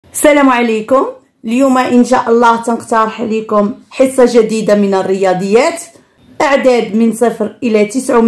السلام عليكم. اليوم إن شاء الله تنقترح لكم حصة جديدة من الرياضيات، أعداد من 0 إلى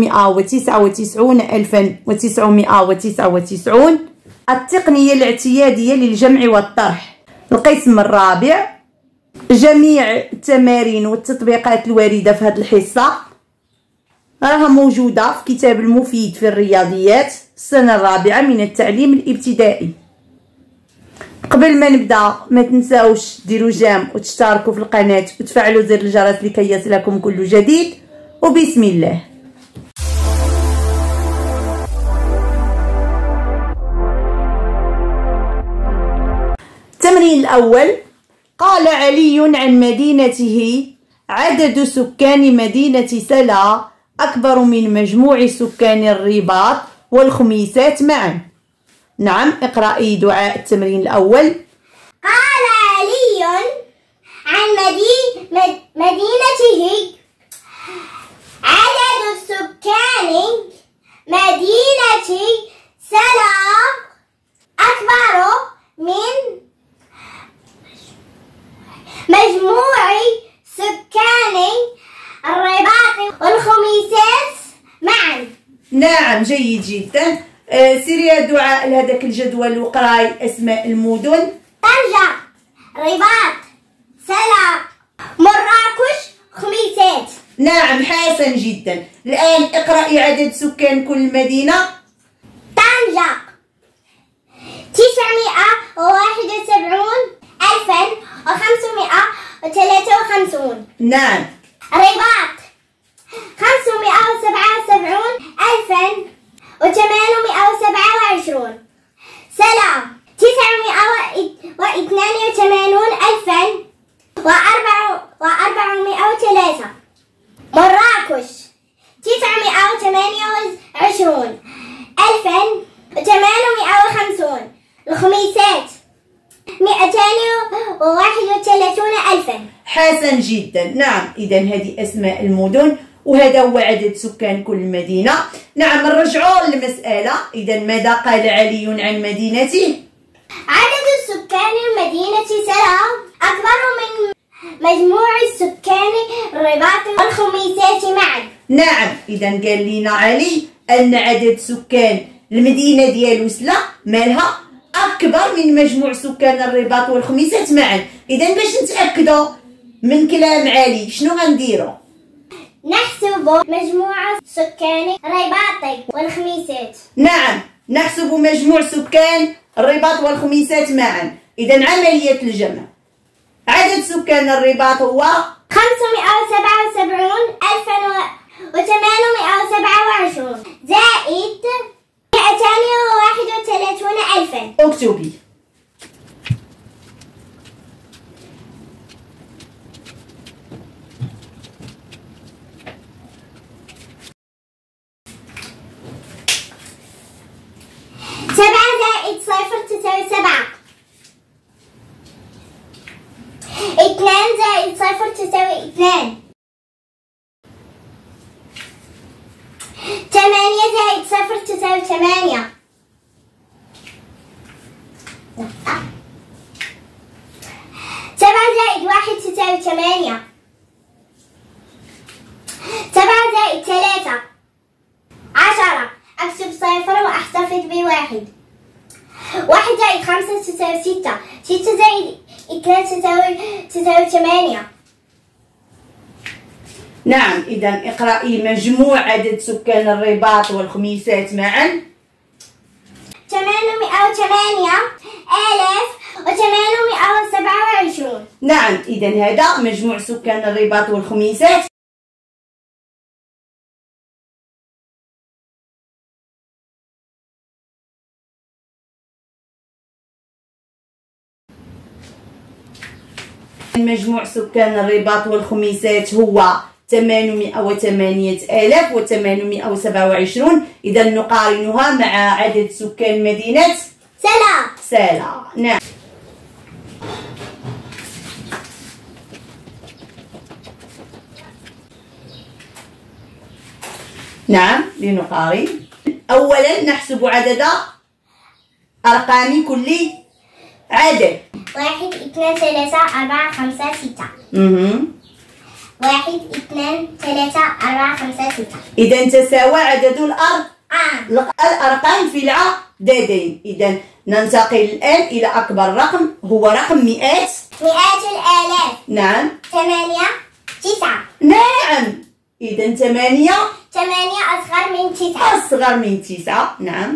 999,999 التقنية الاعتيادية للجمع والطرح. القسم الرابع. جميع التمارين والتطبيقات الواردة في هذه الحصة راها موجودة في كتاب المفيد في الرياضيات السنة الرابعة من التعليم الابتدائي. قبل ما نبدا ما تنساوش ديروا جيم وتشتركوا في القناة وتفعلوا زر الجرس لكي يصلكم كل جديد، وبسم الله. التمرين الأول. قال علي عن مدينته: عدد سكان مدينة سلا أكبر من مجموع سكان الرباط والخميسات معا. نعم، اقرأي دعاء التمرين الأول. قال علي عن مدينته: عدد سكان مدينة سلا أكبر من مجموع سكان الرباط والخميسات معا. نعم، جيد جدا. سيري يا دعاء لهذاك الجدول وقراي اسماء المدن. طنجة، رباط، سلا، مراكش، خميسات. نعم، حسن جدا. الآن اقرأي عدد سكان كل مدينة. طنجة 971,553. نعم. رباط 577,827. سلا 982,403. مراكش 928,850. الخميسات 231,000. حسن جدا. نعم، إذا هذه أسماء المدن وهذا هو عدد سكان كل مدينة. نعم، نرجعوا للمسألة. إذا ماذا قال علي عن مدينته؟ عدد سكان مدينة سلا أكبر من مجموع سكان الرباط والخميسات معا. نعم، إذا قال لنا علي أن عدد سكان المدينة ديالو سلا مالها أكبر من مجموع سكان الرباط والخميسات معا. إذا باش نتأكدوا من كلام علي شنو غنديروا؟ نحسب مجموع سكان الرباط والخميسات. نعم، نحسب مجموع سكان الرباط والخميسات معا. إذا عملية الجمع. عدد سكان الرباط هو 577,827 زائد 231,000. اكتبي. سبعة زائد صفر تساوي 7. 2 زائد صفر تساوي 2. 8 زائد صفر تساوي 8. 7 زائد 1 تساوي 8. 7 زائد 3 10. أكتب صفر وأحتفظ بواحد. 1 زائد 5 تساوي 6. 6 زائد 2 تساوي 8. نعم، إذا اقرأي مجموع عدد سكان الرباط والخميسات معا. 808,827. نعم، إذا هذا مجموع سكان الرباط والخميسات. مجموع سكان الرباط والخميسات هو 808,827. إذا نقارنها مع عدد سكان مدينة سلا. نعم. نعم، لنقارن. أولا نحسب عدد أرقام كل عدد. 1 2 3 4 5 6. 1 2 3 4 5 6. إذا تساوى عدد الأرقام في العددين. إذا ننتقل الآن إلى أكبر رقم، هو رقم مئات الآلاف. نعم. 8 9. نعم. إذا 8 أصغر من 9. أصغر من 9. نعم.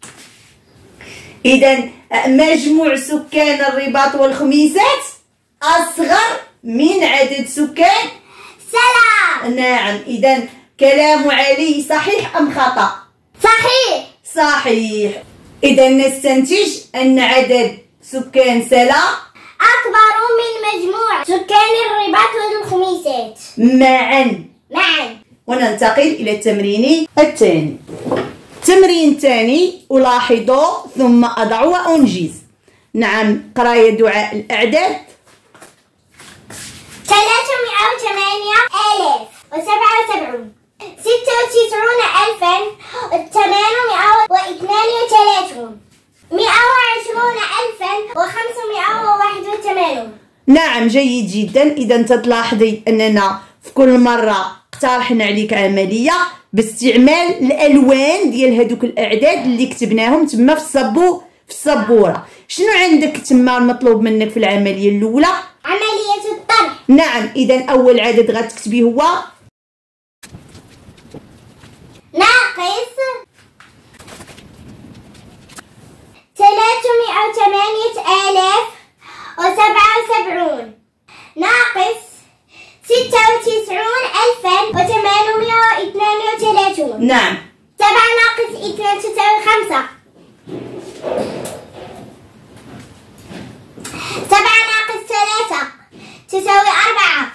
إذا مجموع سكان الرباط والخميسات أصغر من عدد سكان سلا. نعم. إذا كلام علي صحيح أم خطأ؟ صحيح. صحيح. إذا نستنتج أن عدد سكان سلا أكبر من مجموع سكان الرباط والخميسات معا. وننتقل إلى التمرين الثاني. التمرين الثاني: ألاحظ ثم أضع وأنجز. نعم، قراية دعاء الأعداد. 308,077 96,832 120,581. نعم، جيد جدا. إذا تلاحظي أننا في كل مرة اقترحنا عليك عملية باستعمال الألوان ديال هذوك الأعداد اللي كتبناهم تما في السبورة. شنو عندك تما المطلوب منك في العملية الأولى؟ عملية الطرح. نعم. إذا أول عدد غتكتبي هو ناقص 308,077 ناقص 96,832. نعم. 7 ناقص 2 تساوي 5. 7 ناقص 3 تساوي 4.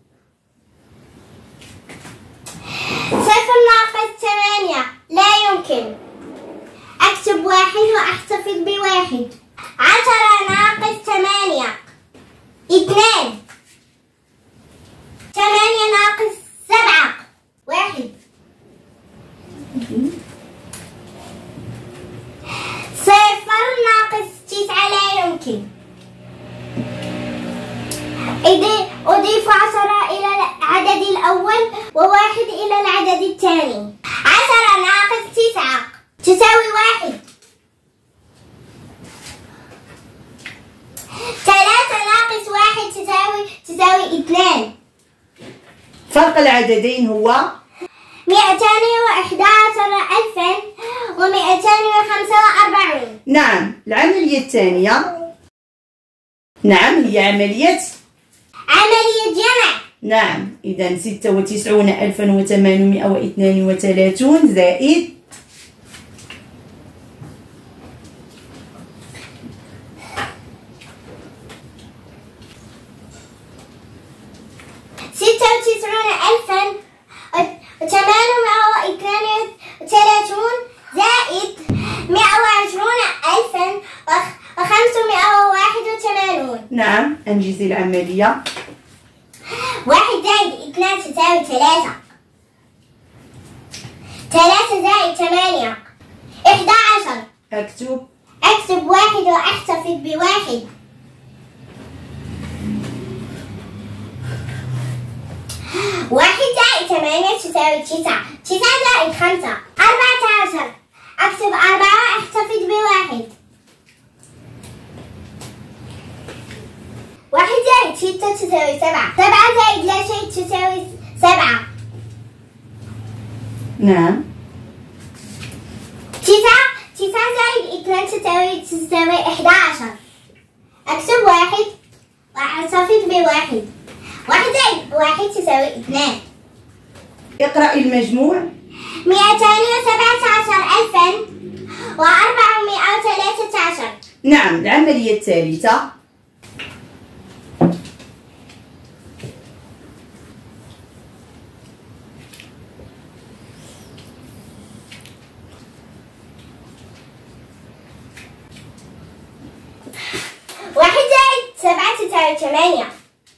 0 ناقص 8 لا يمكن. أكتب 1 وأحتفظ ب1. 10 ناقص 8 2. 8 ناقص 7 1. 0 ناقص 9 لا يمكن. أضيف 10 إلى العدد الأول و1 إلى العدد الثاني. 10 ناقص 9 تساوي 1. 3 ناقص 1 تساوي 2. فرق العددين هو 211,245. نعم. العملية الثانية نعم هي عملية جمع. نعم. إذا 96,832 زائد 96,832 زائد 120,581. نعم. أنجزي العملية. 1 زائد 2 تساوي 3. 3 زائد 8 11. أكتب 1 وأحتفظ ب1. 1 زائد 8 تساوي 9. 9 زائد 5 14. أكتب 4 وأحتفظ ب1. 1 زائد 6 تساوي 7. 7 زائد لا شيء تساوي 7. نعم. 9 زائد 2 تساوي 11. أكتب 1 وأحتفظ ب1. 1 زائد 1 تساوي 2. اقرأي المجموع. 217,413. نعم. العملية الثالثة. واحد زائد 7 تساوي 8.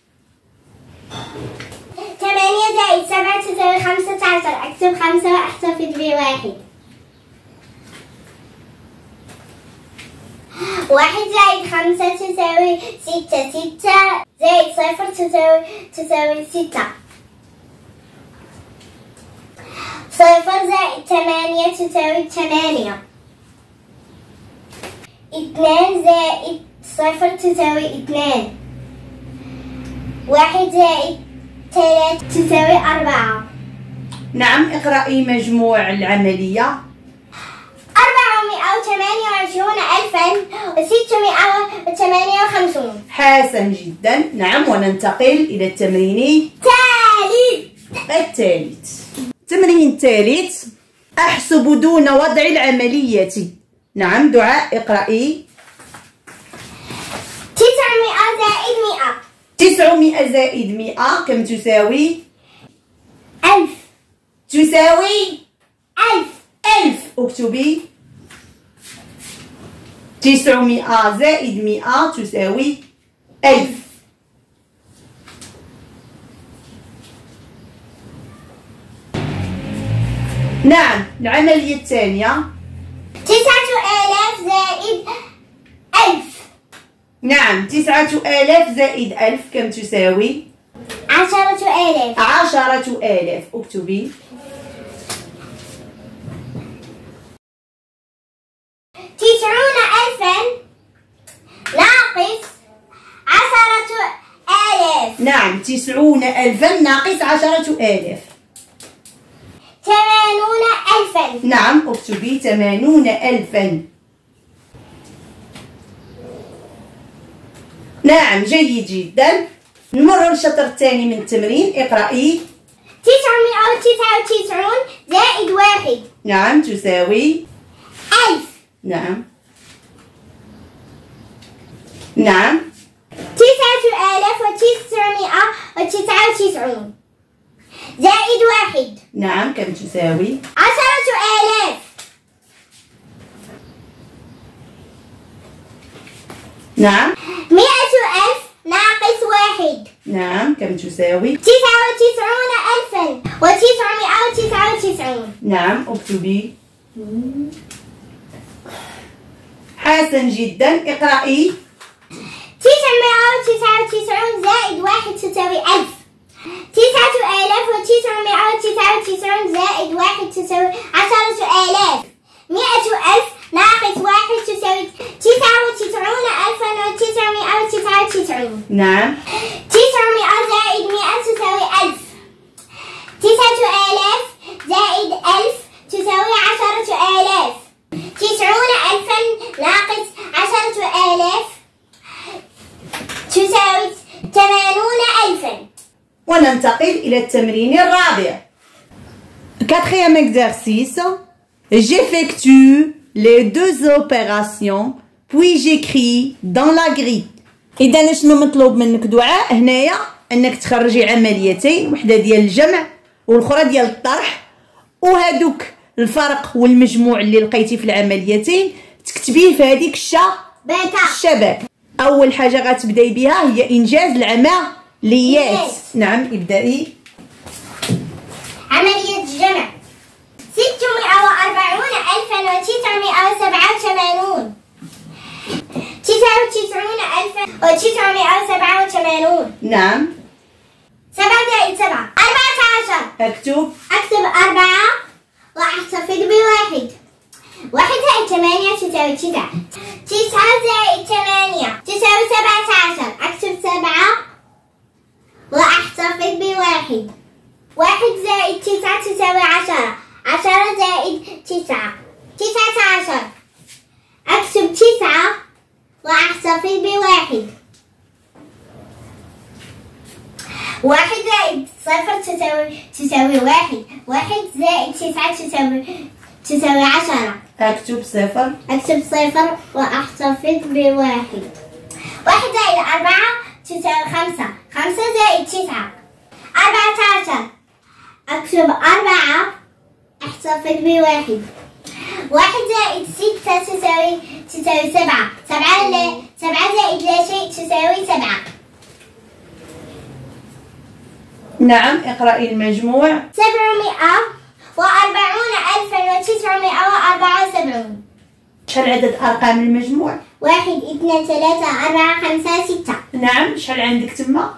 8 زائد 7 تساوي 15. أكتب 5 وأحتفظ ب1. 1 زائد 5 تساوي 6. 6 زائد 0 تساوي 6. 0 زائد 8 تساوي 8. 2 زائد 0 تساوي 2. 1 زائد 3 تساوي 4. نعم، اقرأي مجموع العملية. 428,658. حسن جدا. نعم، وننتقل إلى التمرين الثالث. التمرين الثالث: أحسب دون وضع العملية. نعم دعاء، اقرأي. 900 زائد 100. 900 زائد 100 كم تساوي؟ 1000. تساوي 1000. 1000. اكتبي 900 زائد 100 تساوي 1000. نعم، العملية الثانية: 9000 زائد 1000. نعم، 9000 زائد 1000 كم تساوي؟ 10,000. 10,000. اكتبي 90,000 ناقص 10,000. نعم، 90,000 ناقص 10,000. 80,000. نعم، اكتبي 80,000. نعم، جيد جدا. نمر للشطر الثاني من التمرين. اقرأي. 999 زائد 1. نعم، تساوي 1000. نعم. نعم، 9,999 زائد 1. نعم، كم تساوي؟ 10,000. نعم. 100,000 ناقص 1. نعم، كم تساوي؟ 99,999. نعم، اكتبي. حسن جدا. اقرأي. 999 زائد 1 تساوي 1000. 9,999 زائد 1 تساوي 10,000. 100,000 ناقص 1 تساوي 99,999. نعم. 900 زائد 100 تساوي 1000. 9,000 زائد 1000 تساوي 10,000. 90,000 ناقص 10,000 تساوي 80,000. وننتقل إلى التمرين الرابع. Quatrième exercice. J'effectue les deux opérations puis j'écris dans la grille. إذا شنو مطلوب منك دعاء هنايا؟ أنك تخرجي عمليتين، وحدة ديال الجمع والأخرى ديال الطرح، وهادوك الفرق والمجموع اللي لقيتي في العمليتين تكتبيه في هذيك الشبكة. أول حاجة غتبداي بها هي إنجاز العمليات. نعم، ابدأي. عملية الجمع: 640,987 99,987. نعم. 7 زائد 7 14. اكتب 4 واحتفظ ب1. 1 زائد 8 تساوي 9. 9 زائد 8 تساوي 17. اكتب 7 واحتفظ ب1. 1 زائد 9 تساوي 10. 10 زائد 9 19. اكتب 9 واحتفظ ب1. 1 زائد 0 تساوي 1. 1 زائد 9 تساوي 10. اكتب 0. اكتب 0 واحتفظ ب1. 1 زائد 4 تساوي 5. 5 زائد 9 14. اكتب 4 احتفظ ب1. 1 زائد 6 تساوي 7. 7 زائد لا شيء تساوي 7. نعم، اقرأي المجموع. 740,974. شحال عدد أرقام المجموع؟ 1 2 3 4 5 6. نعم، شحال عندك تما؟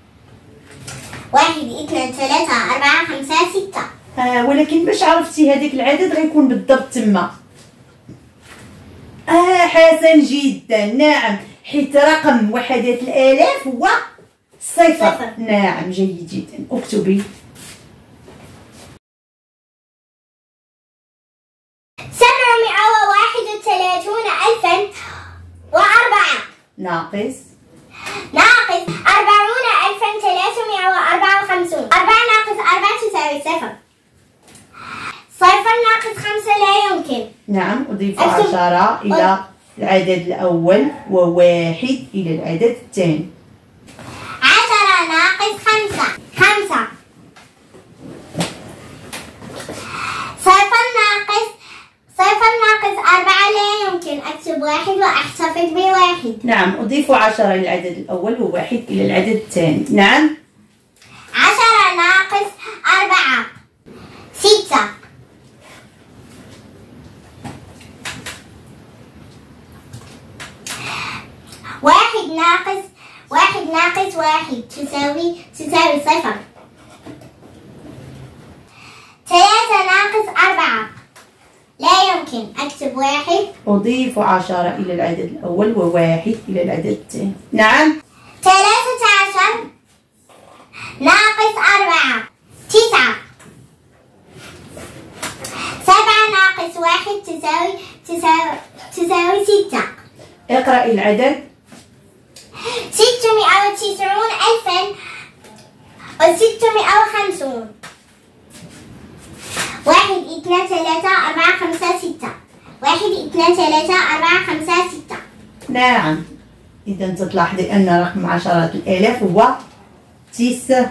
1 2 3 4 5 6. ولكن باش عرفتي هذاك العدد غيكون بالضبط تما. حسن جدا. نعم، حيت رقم وحدات الآلاف هو صفر. نعم، جيد جدا. اكتبي 731,004 ناقص 40,354. 4 ناقص 4 تساوي 0. 0 ناقص 5 لا يمكن. نعم، أضيف 10 إلى العدد الأول وواحد إلى العدد الثاني. 10 ناقص 5. 0 ناقص 4 لا يمكن. أكتب 1 وأحتفظ ب1. نعم، أضيف 10 إلى العدد الأول وواحد إلى العدد الثاني. نعم. 10 ناقص 4 6. 1 ناقص 1 تساوي 0. 3 ناقص 4 لا يمكن. أكتب 1. أضيف 10 إلى العدد الأول وواحد إلى العدد الثاني. نعم. 13 ناقص 4 9. 7 ناقص 1 تساوي 6. اقرأي العدد. 690,650. 1 2 3 4 5 6. 1 2 3 4 5 6. نعم، إذا تلاحظي أن رقم عشرات الآلاف هو 9.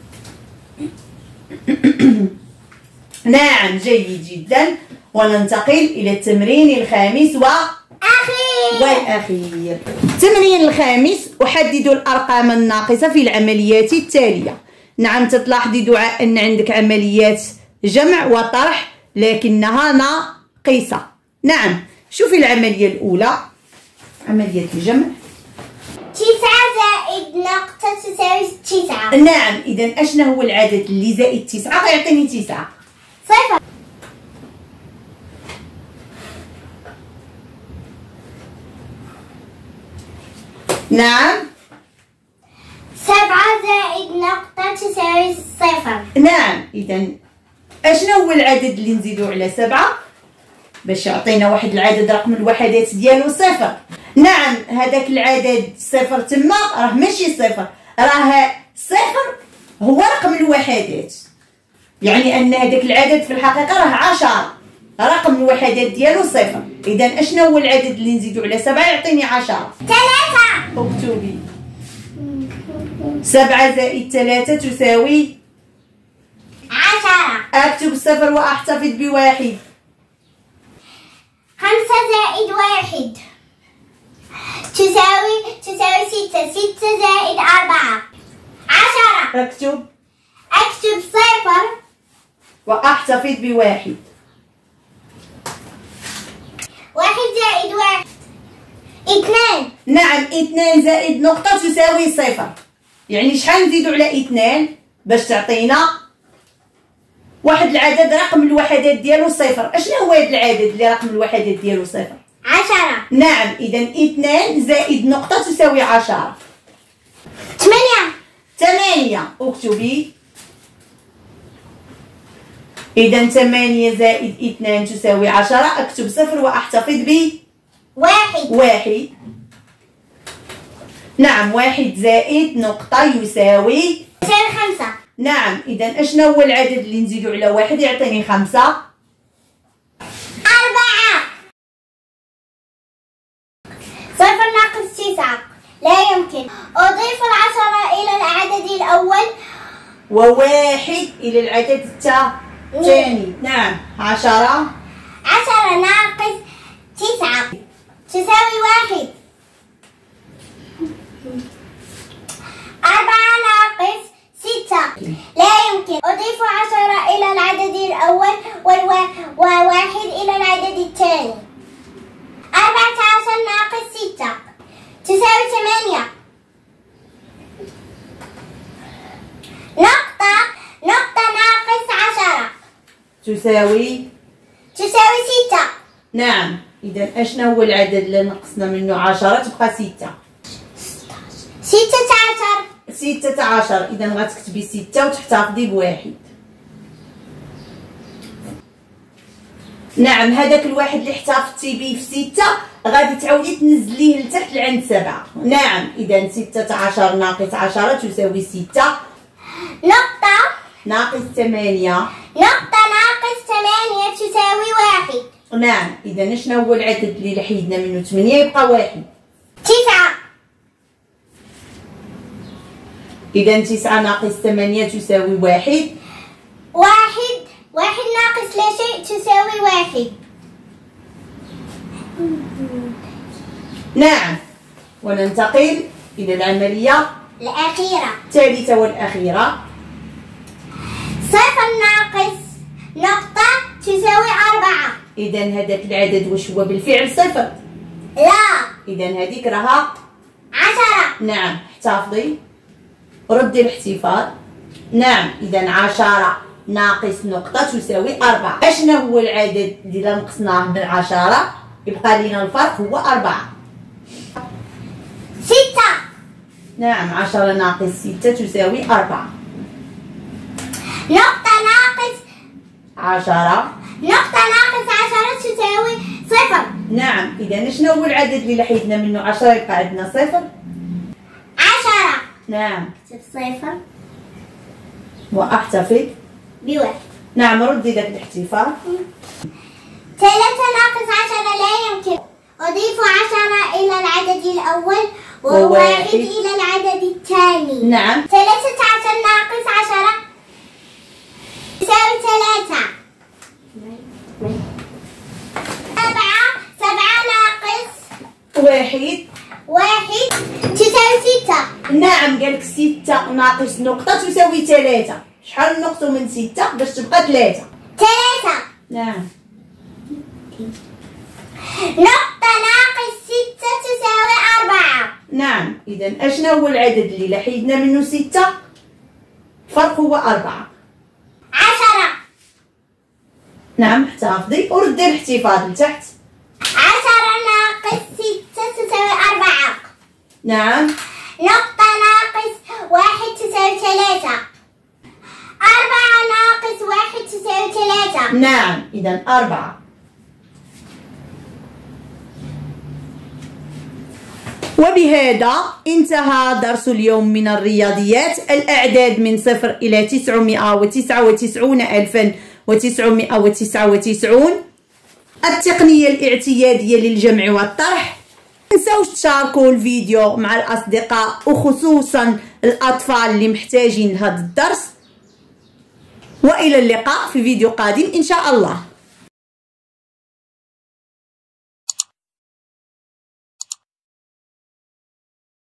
نعم، جيد جدا. وننتقل إلى التمرين الخامس والأخير. التمرين الخامس: أحدد الأرقام الناقصة في العمليات التالية. نعم، تلاحظي دعاء أن عندك عمليات جمع وطرح لكنها ناقصة. نعم، شوفي العملية الأولى، عملية الجمع. 9 زائد نقطة تساوي 9. نعم، إذا أشنا هو العدد اللي زائد 9 غيعطيني 9. 0. نعم. 7 زائد نقطة تساوي 0. نعم، إذا أشنا هو العدد اللي نزيدو على 7 باش يعطينا واحد العدد رقم الوحدات ديالو 0. نعم، هذاك العدد 0 تما راه ماشي 0، راه 0 هو رقم الوحدات، يعني أن هذاك العدد في الحقيقة راه 10، رقم الوحدات ديالو 0. إذا أشنا هو العدد اللي نزيدو على 7 يعطيني 10. 3. اكتبي 7 زائد 3 تساوي 10. أكتب 0 وأحتفظ ب1. 5 زائد 1 تساوي 6. 6 زائد 4 10. أكتب 0 وأحتفظ ب1. 1 زائد 1 2. نعم، 2 زائد نقطة تساوي 0. يعني شحال نزيدو على 2 باش تعطينا واحد العدد رقم الوحدات ديالو 0. اشنو هو هذا العدد اللي رقم الوحدات ديالو 0؟ 10. نعم، إذا 2 زائد نقطة تساوي 10. 8. اكتبي. إذا 8 زائد 2 تساوي 10. أكتب 0 وأحتفظ ب 1. نعم، 1 زائد نقطة يساوي 5. نعم، إذا أشنو هو العدد اللي نزيدو على 1 يعطيني 5؟ 4. 0 ناقص 9 لا يمكن. أضيف 10 إلى العدد الأول وواحد إلى العدد الثاني. نعم، 10 ناقص 9 تساوي 1. 4 ناقص 6 لا يمكن. أضيف 10 إلى العدد الأول وواحد إلى العدد الثاني. 14 ناقص تساوي 6. نعم. إذا أشنا هو العدد اللي نقصنا منه 10 تبقى 6. 16. إذا غتكتبي 6 وتحتفظي بواحد. نعم. هذاك الواحد اللي احتفظتي به في 6 غادي تعاودي تنزليه لتحت لعند 7. نعم. إذا 16 ناقص 10 تساوي 6. نقطة ناقص 8. نقطة ناقص 8 تساوي 1. نعم. إذا شنو هو العدد اللي حيدنا منه 8 يبقى 1. 9. إذا 9 ناقص 8 تساوي 1. 1 ناقص لا شيء تساوي 1. نعم. وننتقل إلى العملية الأخيرة الثالثة والأخيرة. 0 ناقص نقطة تساوي 4. إذا هذاك العدد واش هو بالفعل 0؟ لا. إذا هذيك راها 10. نعم. احتفظي ردي الاحتفاظ. نعم. إذا 10 ناقص نقطة تساوي 4. أشنا هو العدد اللي نقصناه من 10 يبقى لنا الفرق هو 4. 6. نعم. 10 ناقص 6 تساوي 4. نقطة ناقص 10. نقطة ناقص 10 تساوي 0. نعم. إذا شنو هو العدد اللي حيدنا منه 10 يبقى عندنا 0. 10. نعم. اكتب 0 واحتفظ بواحد. نعم. ردي ذاك الاحتفاظ. 3 ناقص 10 لا يمكن. أضيف 10 إلى العدد الأول وواحد إلى العدد الثاني. نعم. 13 ناقص 10 يساوي 3. 7 ناقص 1 تساوي 6. نعم. قالك 6 ناقص نقطة تساوي 3. شحال نقصوا من 6 باش تبقى 3؟ 3. نعم. نقطة ناقص 6 تساوي 4. نعم. إذا أشنا هو العدد اللي حيدنا منه 6 الفرق هو 4. 10. نعم. احتفظي وردي الاحتفاظ لتحت. 10 ناقص 6 تساوي 4. نعم. نقطة ناقص 1 تساوي 3. 4 ناقص 1 تساوي 3. نعم. إذا 4. وبهذا انتهى درس اليوم من الرياضيات. الأعداد من 0 إلى 999,999 التقنية الاعتيادية للجمع والطرح. متنساوش تشاركوا الفيديو مع الأصدقاء وخصوصا الأطفال اللي محتاجين لهذا الدرس. وإلى اللقاء في فيديو قادم إن شاء الله.